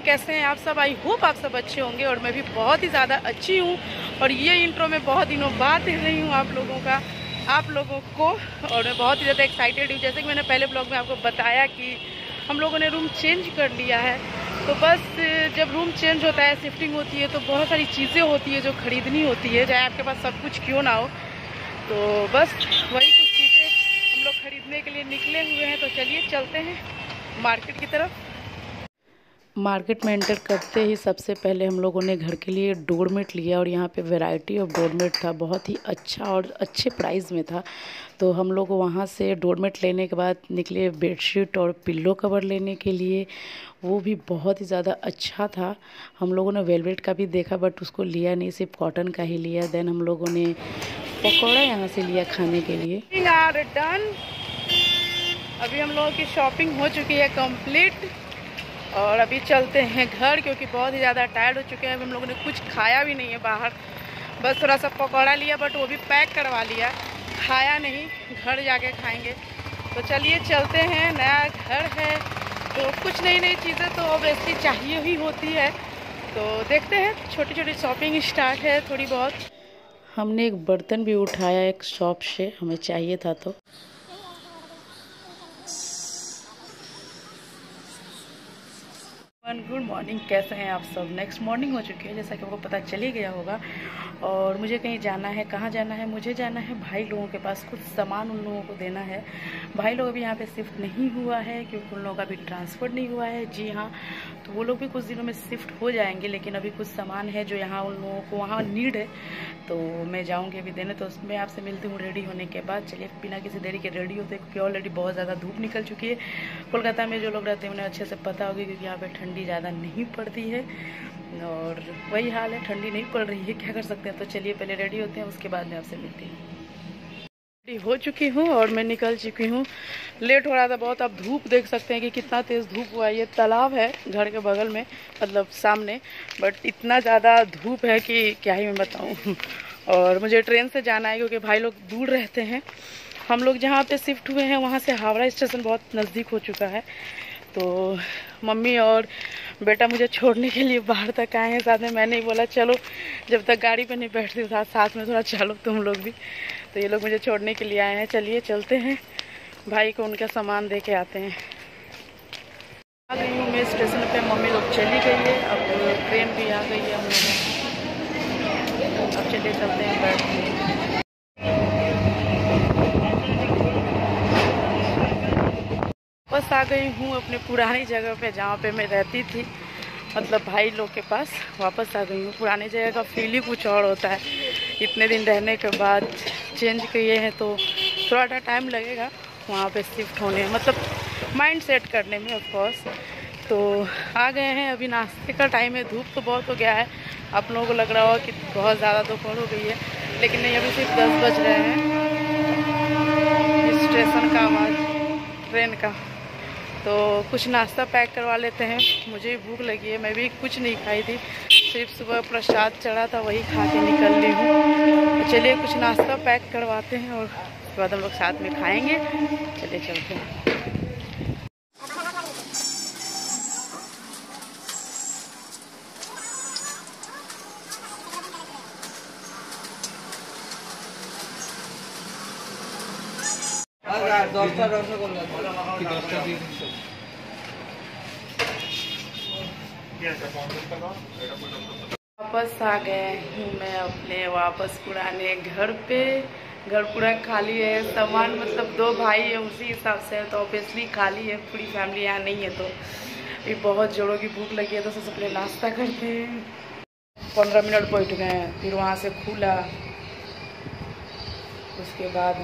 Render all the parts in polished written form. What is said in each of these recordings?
कैसे हैं आप सब? आई होप आप सब अच्छे होंगे और मैं भी बहुत ही ज़्यादा अच्छी हूँ। और ये इंट्रो में बहुत दिनों बाद देख रही हूँ आप लोगों को, और मैं बहुत ही ज़्यादा एक्साइटेड हूँ। जैसे कि मैंने पहले ब्लॉग में आपको बताया कि हम लोगों ने रूम चेंज कर लिया है। तो बस जब रूम चेंज होता है, शिफ्टिंग होती है, तो बहुत सारी चीज़ें होती है जो ख़रीदनी होती है, चाहे आपके पास सब कुछ क्यों ना हो। तो बस वही कुछ चीज़ें हम लोग ख़रीदने के लिए निकले हुए हैं। तो चलिए चलते हैं मार्केट की तरफ। मार्केट में एंटर करते ही सबसे पहले हम लोगों ने घर के लिए डोरमेट लिया, और यहाँ पे वैरायटी ऑफ डोरमेट था, बहुत ही अच्छा और अच्छे प्राइस में था। तो हम लोग वहाँ से डोरमेट लेने के बाद निकले बेडशीट और पिल्लो कवर लेने के लिए। वो भी बहुत ही ज़्यादा अच्छा था। हम लोगों ने वेलवेट का भी देखा बट उसको लिया नहीं, सिर्फ कॉटन का ही लिया। देन हम लोगों ने पकौड़ा यहाँ से लिया खाने के लिए। डन। अभी हम लोगों की शॉपिंग हो चुकी है कंप्लीट, और अभी चलते हैं घर, क्योंकि बहुत ही ज़्यादा टायर्ड हो चुके हैं। अभी हम लोगों ने कुछ खाया भी नहीं है बाहर, बस थोड़ा सा पकौड़ा लिया, बट वो भी पैक करवा लिया, खाया नहीं, घर जाके खाएंगे। तो चलिए चलते हैं। नया घर है तो कुछ नई नई चीज़ें तो ऑब्वियसली चाहिए ही होती है। तो देखते हैं, छोटी छोटी शॉपिंग स्टार्ट है थोड़ी बहुत। हमने एक बर्तन भी उठाया एक शॉप से, हमें चाहिए था। तो गुड मॉर्निंग, कैसे हैं आप सब? नेक्स्ट मॉर्निंग हो चुकी है, जैसा कि आपको पता चल ही गया होगा। और मुझे कहीं जाना है। कहाँ जाना है? मुझे जाना है भाई लोगों के पास, कुछ सामान उन लोगों को देना है। भाई लोग अभी यहाँ पे शिफ्ट नहीं हुआ है, क्योंकि उन लोगों का भी ट्रांसफ़र नहीं हुआ है। जी हाँ, तो वो लोग भी कुछ दिनों में शिफ्ट हो जाएंगे, लेकिन अभी कुछ सामान है जो यहाँ उन लोगों को वहाँ नीड है। तो मैं जाऊँगी अभी देने। तो उसमें आपसे मिलती हूँ रेडी होने के बाद। चलिए बिना किसी देरी के रेडी होते, क्योंकि ऑलरेडी बहुत ज़्यादा धूप निकल चुकी है। कोलकाता में जो लोग रहते हैं उन्हें अच्छे से पता होगी, क्योंकि यहाँ पर ठंडी ज़्यादा नहीं पड़ती है, और वही हाल है, ठंडी नहीं पड़ रही है, क्या कर सकते हैं। तो चलिए पहले रेडी होते हैं, उसके बाद मैं आपसे मिलती हूँ। रेडी हो चुकी हूँ और मैं निकल चुकी हूँ। लेट हो रहा था बहुत। अब धूप देख सकते हैं कि कितना तेज़ धूप हुआ है। ये तालाब है घर के बगल में, मतलब सामने, बट इतना ज़्यादा धूप है कि क्या ही मैं बताऊँ। और मुझे ट्रेन से जाना है, क्योंकि भाई लोग दूर रहते हैं। हम लोग जहाँ पे शिफ्ट हुए हैं वहाँ से हावड़ा स्टेशन बहुत नज़दीक हो चुका है। तो मम्मी और बेटा मुझे छोड़ने के लिए बाहर तक आए हैं साथ में। मैंने ही बोला चलो, जब तक गाड़ी पे नहीं बैठती साथ में थोड़ा चलो तुम लोग भी। तो ये लोग मुझे छोड़ने के लिए आए हैं। चलिए चलते हैं, भाई को उनका सामान दे के आते हैं। आ गई हूँ मैं स्टेशन पे, मम्मी लोग चली गई है, अब ट्रेन भी आ गई है हम लोग। अब चलिए चलते हैं बैठ के। बस आ गई हूँ अपने पुरानी जगह पे, जहाँ पे मैं रहती थी, मतलब भाई लोग के पास वापस आ गई हूँ। पुरानी जगह का फील ही कुछ और होता है। इतने दिन रहने के बाद चेंज किए हैं, तो थोड़ा टाइम लगेगा वहाँ पे शिफ्ट होने, मतलब माइंड सेट करने में ऑफ कोर्स। तो आ गए हैं, अभी नाश्ते का टाइम है। धूप तो बहुत हो गया है, आप लोगों को लग रहा होगा कि बहुत ज़्यादा दोपहर हो गई है, लेकिन नहीं, अभी सिर्फ 10 बज रहे हैं। स्टेशन का आवाज़ ट्रेन का। तो कुछ नाश्ता पैक करवा लेते हैं, मुझे भूख लगी है। मैं भी कुछ नहीं खाई थी, सिर्फ सुबह प्रसाद चढ़ा था, वही खा के निकल ली हूँ। तो चलिए कुछ नाश्ता पैक करवाते हैं, और उसके बाद हम लोग साथ में खाएंगे। चलिए चलते हैं। वापस आ गए हूँ मैं अपने वापस पुराने घर पे। घर पूरा खाली है, सामान मतलब 2 भाई है, उसी हिसाब से है, तो ऑब्वियसली खाली है, पूरी फैमिली यहाँ नहीं है। तो अभी बहुत जोरों की भूख लगी है, तो सबसे पहले नाश्ता करते हैं। 15 मिनट बैठ गए हैं, फिर वहाँ से खुला, उसके बाद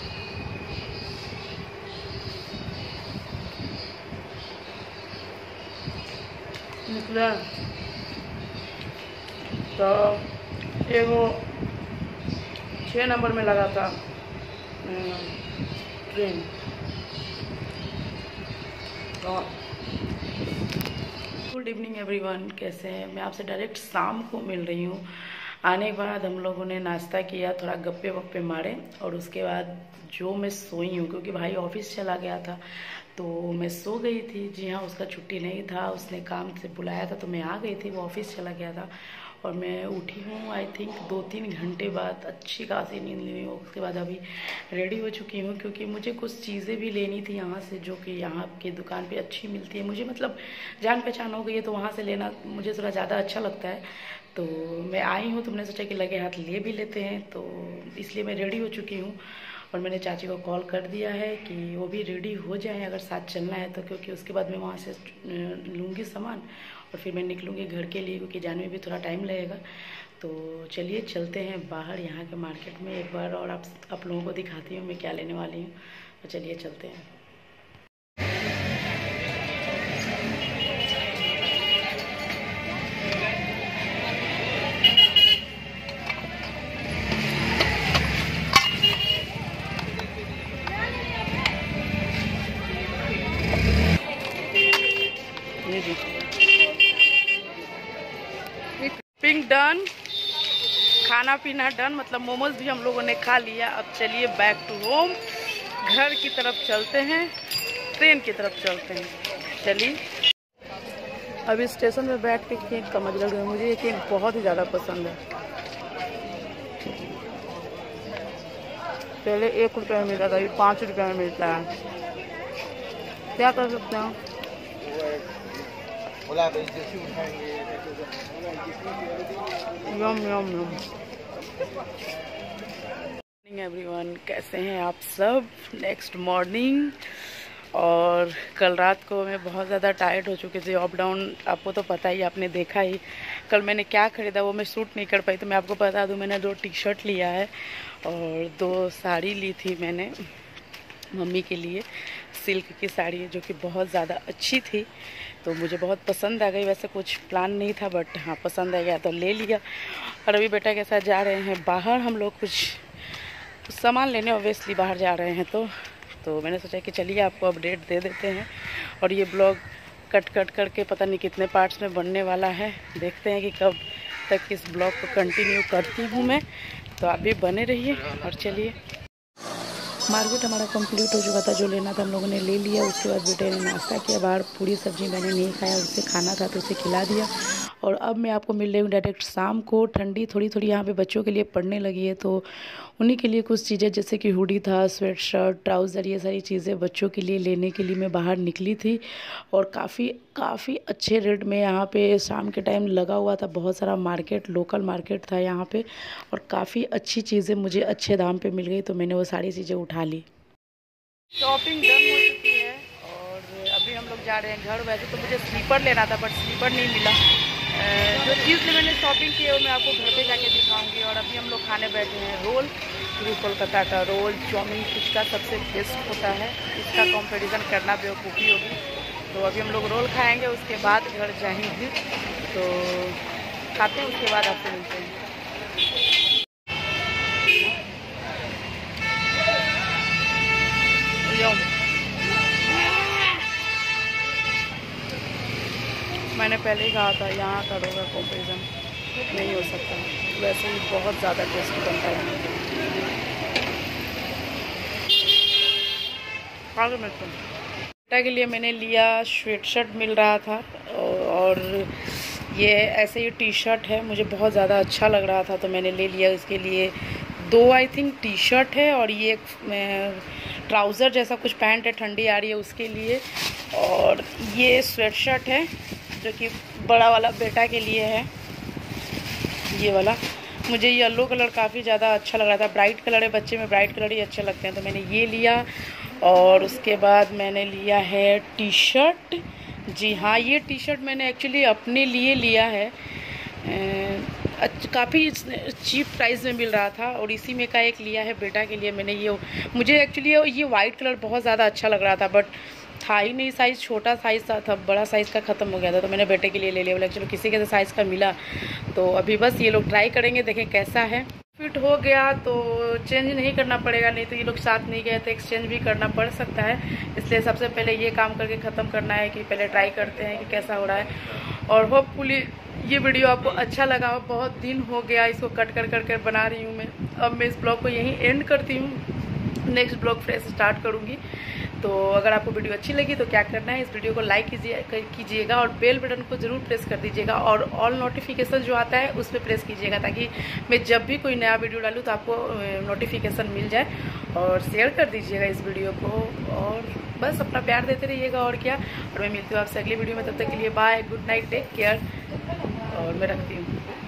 निकला। तो एगो 6 नंबर में लगा था ट्रेन। गुड इवनिंग एवरीवन, कैसे हैं? मैं आपसे डायरेक्ट शाम को मिल रही हूँ। आने के बाद हम लोगों ने नाश्ता किया, थोड़ा गप्पे वप्पे मारे, और उसके बाद जो मैं सोई हूँ, क्योंकि भाई ऑफिस चला गया था, तो मैं सो गई थी। जी हाँ, उसका छुट्टी नहीं था, उसने काम से बुलाया था तो मैं आ गई थी। वो ऑफिस चला गया था और मैं उठी हूँ आई थिंक 2-3 घंटे बाद, अच्छी खासी नींद ली हूँ। उसके बाद अभी रेडी हो चुकी हूँ क्योंकि मुझे कुछ चीज़ें भी लेनी थी यहाँ से, जो कि यहाँ की दुकान पे अच्छी मिलती है। मुझे मतलब जान पहचान हो गई है तो वहाँ से लेना मुझे थोड़ा ज़्यादा अच्छा लगता है। तो मैं आई हूँ तो मैंने सोचा कि लगे हाथ ले भी लेते हैं, तो इसलिए मैं रेडी हो चुकी हूँ। और मैंने चाची को कॉल कर दिया है कि वो भी रेडी हो जाए अगर साथ चलना है तो, क्योंकि उसके बाद मैं वहाँ से लूँगी सामान और फिर मैं निकलूँगी घर के लिए, क्योंकि जाने में भी थोड़ा टाइम लगेगा। तो चलिए चलते हैं बाहर यहाँ के मार्केट में एक बार, और आप लोगों को दिखाती हूँ मैं क्या लेने वाली हूँ। तो चलिए चलते हैं। पिंक डन, खाना पीना डन, मतलब मोमोज भी हम लोगों ने खा लिया। अब चलिए बैक टू होम, घर की तरफ चलते हैं, ट्रेन की तरफ चलते हैं। चलिए अभी स्टेशन में बैठ के केक का मजा लग रहा है। मुझे ये केक बहुत ही ज़्यादा पसंद है। पहले 1 रुपये में मिलता था, अभी 5 रुपये में मिलता है। क्या कर सकते हैं। यम यम यम। एवरीवन, कैसे हैं आप सब। नेक्स्ट मॉर्निंग, और कल रात को मैं बहुत ज़्यादा टायर्ड हो चुकी थी। अप डाउन आपको तो पता ही, आपने देखा ही। कल मैंने क्या ख़रीदा वो मैं शूट नहीं कर पाई, तो मैं आपको बता दूं मैंने 2 टी-शर्ट लिया है और 2 साड़ी ली थी मैंने मम्मी के लिए। सिल्क की साड़ी जो कि बहुत ज़्यादा अच्छी थी, तो मुझे बहुत पसंद आ गई। वैसे कुछ प्लान नहीं था बट हाँ पसंद आ गया तो ले लिया। और अभी बेटा के साथ जा रहे हैं बाहर हम लोग, कुछ सामान लेने ऑब्वियसली बाहर जा रहे हैं। तो मैंने सोचा कि चलिए आपको अपडेट दे देते हैं। और ये ब्लॉग कट करके पता नहीं कितने पार्ट्स में बनने वाला है। देखते हैं कि कब तक इस ब्लॉग को कंटिन्यू करती हूँ मैं, तो आप भी बने रहिए। और चलिए, मार्केट हमारा कंप्लीट हो चुका था, जो लेना था हम लोगों ने ले लिया। उसके बाद बेटे ने नाश्ता किया बाहर, पूरी सब्जी मैंने नहीं खाया, उससे खाना था तो उसे खिला दिया। और अब मैं आपको मिल रही हूँ डायरेक्ट शाम को। ठंडी थोड़ी यहाँ पे बच्चों के लिए पड़ने लगी है, तो उन्हीं के लिए कुछ चीज़ें जैसे कि हुडी था, स्वेट शर्ट, ट्राउज़र, ये सारी चीज़ें बच्चों के लिए लेने के लिए मैं बाहर निकली थी। और काफ़ी अच्छे रेट में यहाँ पे शाम के टाइम लगा हुआ था। बहुत सारा मार्केट, लोकल मार्केट था यहाँ पे, और काफ़ी अच्छी चीज़ें मुझे अच्छे दाम पे मिल गई, तो मैंने वो सारी चीज़ें उठा ली। शॉपिंग डन हो चुकी है और अभी हम लोग जा रहे हैं घर। वैसे तो मुझे स्लीपर लेना था बट स्लीपर नहीं मिला। जो चीज़ से मैंने शॉपिंग की है वो मैं आपको घर पे जाके दिखाऊंगी। और अभी हम लोग खाने बैठे हैं रोल, क्योंकि कोलकाता का रोल, चाउमीन, फुचका सबसे बेस्ट होता है। इसका कंपैरिजन करना बेवकूफ़ी होगी। तो अभी हम लोग रोल खाएंगे, उसके बाद घर जाएंगे। तो खाते हैं, उसके बाद आपसे मिलते हैं। मैंने पहले ही कहा था यहाँ का रोल का कंपैरिजन नहीं हो सकता, वैसे ही बहुत ज़्यादा टेस्टी बनता है। आगे मिलते हैं। बेटा के लिए मैंने लिया स्वेट शर्ट, मिल रहा था, और ये ऐसे ही टी शर्ट है, मुझे बहुत ज़्यादा अच्छा लग रहा था तो मैंने ले लिया। इसके लिए 2 आई थिंक टी शर्ट है और ये ट्राउज़र जैसा कुछ पैंट है, ठंडी आ रही है उसके लिए। और ये स्वेट शर्ट है जो कि बड़ा वाला बेटा के लिए है, ये वाला। मुझे येलो कलर काफ़ी ज़्यादा अच्छा लग रहा था, ब्राइट कलर है, बच्चे में ब्राइट कलर ही अच्छे लगते हैं, तो मैंने ये लिया। और उसके बाद मैंने लिया है टी शर्ट। जी हाँ, ये टी शर्ट मैंने एक्चुअली अपने लिए लिया है, काफ़ी चीप प्राइस में मिल रहा था। और इसी में का एक लिया है बेटा के लिए मैंने। ये मुझे एक्चुअली ये वाइट कलर बहुत ज़्यादा अच्छा लग रहा था बट था ही नहीं साइज़, छोटा साइज़ था, बड़ा साइज़ का ख़त्म हो गया था, तो मैंने बेटे के लिए ले लिया। बोला चलो किसी के साइज़ का मिला, तो अभी बस ये लोग ट्राई करेंगे, देखें कैसा है। फिट हो गया तो चेंज नहीं करना पड़ेगा, नहीं तो ये लोग साथ नहीं गए तो एक्सचेंज भी करना पड़ सकता है। इसलिए सबसे पहले ये काम करके ख़त्म करना है कि पहले ट्राई करते हैं कि कैसा हो रहा है। और होपफुली ये वीडियो आपको अच्छा लगा हो। बहुत दिन हो गया इसको कट कर बना रही हूँ मैं। अब मैं इस ब्लॉग को यहीं एंड करती हूँ, नेक्स्ट ब्लॉग फ्रेश स्टार्ट करूँगी। तो अगर आपको वीडियो अच्छी लगी तो क्या करना है, इस वीडियो को लाइक कीजिएगा और बेल बटन को ज़रूर प्रेस कर दीजिएगा और ऑल नोटिफिकेशन जो आता है उस पर प्रेस कीजिएगा, ताकि मैं जब भी कोई नया वीडियो डालूँ तो आपको नोटिफिकेशन मिल जाए। और शेयर कर दीजिएगा इस वीडियो को, और बस अपना प्यार देते रहिएगा और क्या। और मैं मिलती हूँ आपसे अगली वीडियो में, तब तक के लिए bye, good night, take care, और मैं रखती हूँ।